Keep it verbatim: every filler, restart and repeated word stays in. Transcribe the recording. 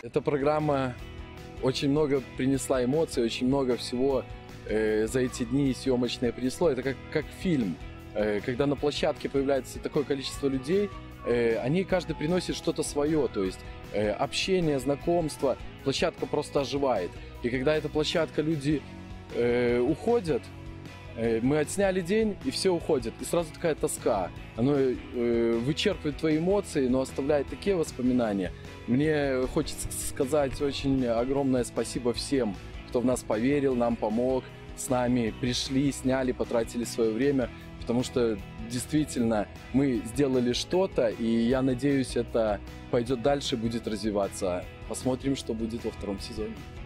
Эта программа очень много принесла эмоций, очень много всего э, за эти дни съемочные принесло. Это как, как фильм. Э, когда на площадке появляется такое количество людей, э, они каждый приносит что-то свое. То есть э, общение, знакомство. Площадка просто оживает. И когда эта площадка, люди э, уходят, э, мы отсняли день, и все уходят. И сразу такая тоска. Оно э, вычерпывает твои эмоции, но оставляет такие воспоминания. Мне хочется сказать очень огромное спасибо всем, кто в нас поверил, нам помог, с нами пришли, сняли, потратили свое время, потому что действительно мы сделали что-то, и я надеюсь, это пойдет дальше, будет развиваться. Посмотрим, что будет во втором сезоне.